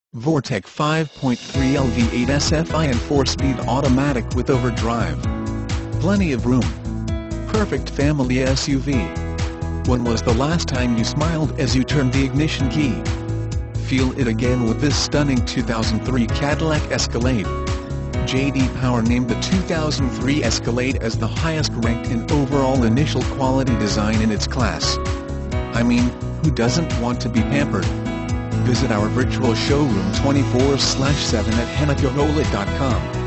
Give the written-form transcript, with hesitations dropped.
Vortec 5.3L V8 SFI and 4-speed automatic with overdrive. Plenty of room. Perfect family SUV. When was the last time you smiled as you turned the ignition key? Feel it again with this stunning 2003 Cadillac Escalade. J.D. Power named the 2003 Escalade as the highest ranked in overall initial quality design in its class. I mean, who doesn't want to be pampered? Visit our virtual showroom 24/7 at hennachevrolet.com.